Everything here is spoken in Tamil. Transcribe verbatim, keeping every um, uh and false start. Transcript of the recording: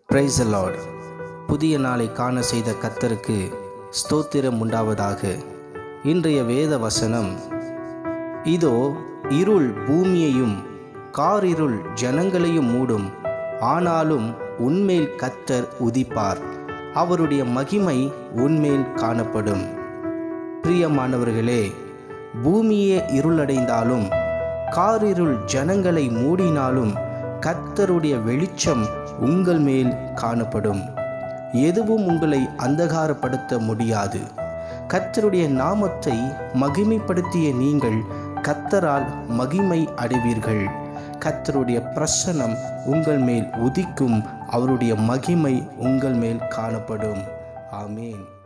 Praise the Lord. புதிய நாளை காண செய்த கர்த்தருக்கு ஸ்தோத்திரம் உண்டாவதாக. இன்றைய வேத வசனம், இதோ இருள் பூமியையும் காரிருள் ஜனங்களையும் மூடும், ஆனாலும் உன்மேல் கர்த்தர் உதிப்பார், அவருடைய மகிமை உன்மேல் காணப்படும். பிரியமானவர்களே, பூமியே இருளடைந்தாலும் காரிருள் ஜனங்களை மூடினாலும் கர்த்தருடைய வெளிச்சம் உங்கள் மேல் காணப்படும். எதுவும் உங்களை அந்தகாரப்படுத்த முடியாது. கர்த்தருடைய நாமத்தை மகிமைப்படுத்திய நீங்கள் கர்த்தரால் மகிமை அடைவீர்கள். கர்த்தருடைய பிரசன்னம் உங்கள் மேல் உதிக்கும், அவருடைய மகிமை உங்கள் மேல் காணப்படும். ஆமேன்.